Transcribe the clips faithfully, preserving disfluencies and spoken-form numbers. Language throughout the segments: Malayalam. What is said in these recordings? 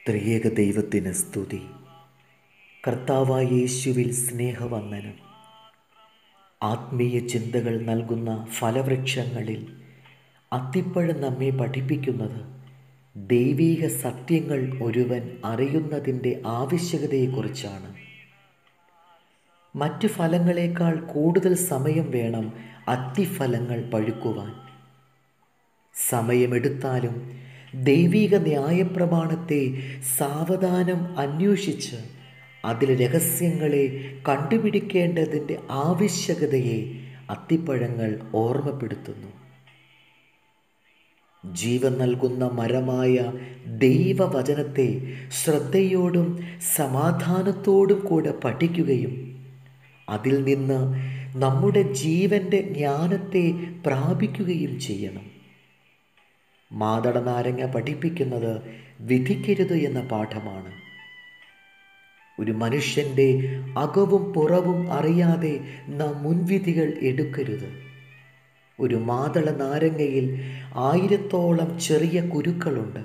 ത്രിയേക ദൈവത്തിന് സ്തുതി. കർത്താവായ യേശുവിൽ സ്നേഹവന്ദനം. ആത്മീയ ചിന്തകൾ നൽകുന്ന ഫലവൃക്ഷങ്ങളിൽ അത്തിപ്പഴം നമ്മെ പഠിപ്പിക്കുന്നത് ദൈവീക സത്യങ്ങൾ ഒരുവൻ അറിയുന്നതിൻ്റെ ആവശ്യകതയെക്കുറിച്ചാണ്. മറ്റ് ഫലങ്ങളേക്കാൾ കൂടുതൽ സമയം വേണം അത്തിഫലങ്ങൾ പഴുക്കുവാൻ. സമയമെടുത്താലും ദൈവിക ന്യായപ്രമാണത്തെ സാവധാനം അന്വേഷിച്ച് അതിലെ രഹസ്യങ്ങളെ കണ്ടുപിടിക്കേണ്ടതിൻ്റെ ആവശ്യകതയെ അത്തിപ്പഴങ്ങൾ ഓർമ്മപ്പെടുത്തുന്നു. ജീവൻ നൽകുന്ന മരമായ ദൈവവചനത്തെ ശ്രദ്ധയോടും സമാധാനത്തോടും കൂടെ പഠിക്കുകയും അതിൽ നിന്ന് നമ്മുടെ ജീവൻ്റെ ജ്ഞാനത്തെ പ്രാപിക്കുകയും ചെയ്യണം. മാതള നാരങ്ങ പഠിപ്പിക്കുന്നത് വിധിക്കരുത് എന്ന പാഠമാണ്. ഒരു മനുഷ്യൻ്റെ അകവും പുറവും അറിയാതെ നാം മുൻവിധികൾ എടുക്കരുത്. ഒരു മാതള നാരങ്ങയിൽ ആയിരത്തോളം ചെറിയ കുരുക്കളുണ്ട്.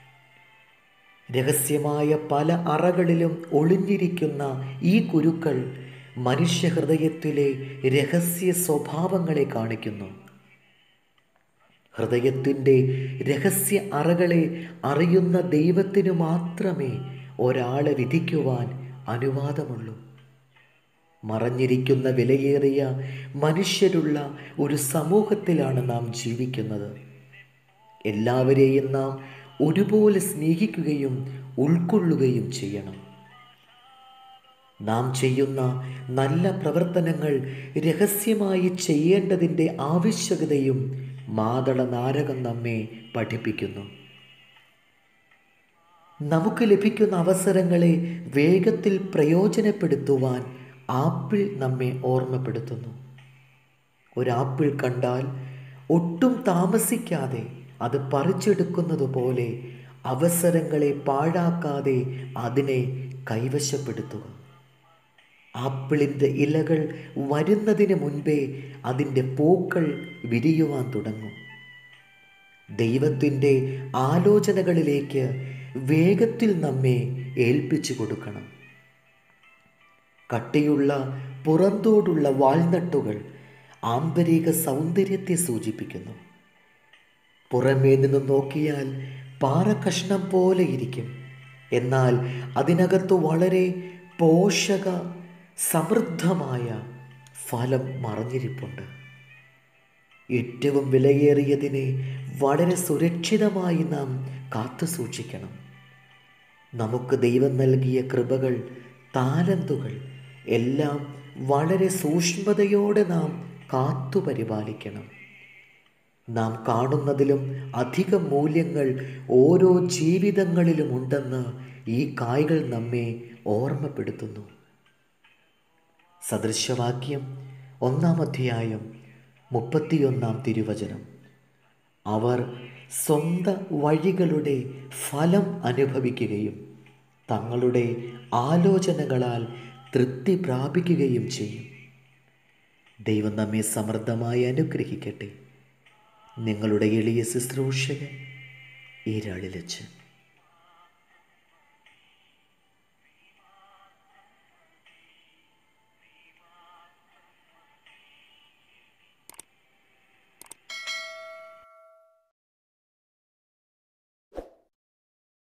രഹസ്യമായ പല അറകളിലും ഒളിഞ്ഞിരിക്കുന്ന ഈ കുരുക്കൾ മനുഷ്യഹൃദയത്തിലെ രഹസ്യ സ്വഭാവങ്ങളെ കാണിക്കുന്നു. ഹൃദയത്തിൻ്റെ രഹസ്യ അറകളെ അറിയുന്ന ദൈവത്തിനു മാത്രമേ ഒരാളെ വിധിക്കുവാൻ അനുവാദമുള്ളൂ. മറഞ്ഞിരിക്കുന്ന വിലയേറിയ മനുഷ്യരുള്ള ഒരു സമൂഹത്തിലാണ് നാം ജീവിക്കുന്നത്. എല്ലാവരെയും നാം ഒരുപോലെ സ്നേഹിക്കുകയും ഉൾക്കൊള്ളുകയും ചെയ്യണം. നാം ചെയ്യുന്ന നല്ല പ്രവർത്തനങ്ങൾ രഹസ്യമായി ചെയ്യേണ്ടതിൻ്റെ ആവശ്യകതയും മാതള നാരകം നമ്മെ പഠിപ്പിക്കുന്നു. നമുക്ക് ലഭിക്കുന്ന അവസരങ്ങളെ വേഗത്തിൽ പ്രയോജനപ്പെടുത്തുവാൻ ആപ്പിൾ നമ്മെ ഓർമ്മപ്പെടുത്തുന്നു. ഒരാപ്പിൾ കണ്ടാൽ ഒട്ടും താമസിക്കാതെ അത് പറിച്ചെടുക്കുന്നത് പോലെ അവസരങ്ങളെ പാഴാക്കാതെ അതിനെ കൈവശപ്പെടുത്തുക. ആപ്പിളിൻ്റെ ഇലകൾ വരുന്നതിന് മുൻപേ അതിൻ്റെ പൂക്കൾ വിരിയുവാൻ തുടങ്ങും. ദൈവത്തിൻ്റെ ആലോചനകളിലേക്ക് വേഗത്തിൽ നമ്മെ ഏൽപ്പിച്ചു കൊടുക്കണം. കട്ടിയുള്ള പുറന്തോടുള്ള വാൾനട്ടുകൾ ആന്തരിക സൗന്ദര്യത്തെ സൂചിപ്പിക്കുന്നു. പുറമേ നിന്ന് നോക്കിയാൽ പാറക്കഷ്ണം പോലെ ഇരിക്കും, എന്നാൽ അതിനകത്ത് വളരെ പോഷക സമൃദ്ധമായ ഫലം മറഞ്ഞിരിപ്പുണ്ട്. ഏറ്റവും വിലയേറിയതിനെ വളരെ സുരക്ഷിതമായി നാം കാത്തു സൂക്ഷിക്കണം. നമുക്ക് ദൈവം നൽകിയ കൃപകൾ, താലന്തുകൾ എല്ലാം വളരെ സൂക്ഷ്മതയോടെ നാം കാത്തു പരിപാലിക്കണം. നാം കാണുന്നതിലും അധിക മൂല്യങ്ങൾ ഓരോ ജീവിതങ്ങളിലും ഉണ്ടെന്ന് ഈ കായ്കൾ നമ്മെ ഓർമ്മപ്പെടുത്തുന്നു. സദൃശവാക്യം ഒന്നാം അധ്യായം മുപ്പത്തിയൊന്നാം തിരുവചനം. അവർ സ്വന്തം വഴികളുടെ ഫലം അനുഭവിക്കുകയും തങ്ങളുടെ ആലോചനകളാൽ തൃപ്തി പ്രാപിക്കുകയും ചെയ്യും. ദൈവം നമ്മെ സമൃദ്ധമായി അനുഗ്രഹിക്കട്ടെ. നിങ്ങളുടെ എളിയ ശുശ്രൂഷകൻ ഈരാളിലച്ചൻ.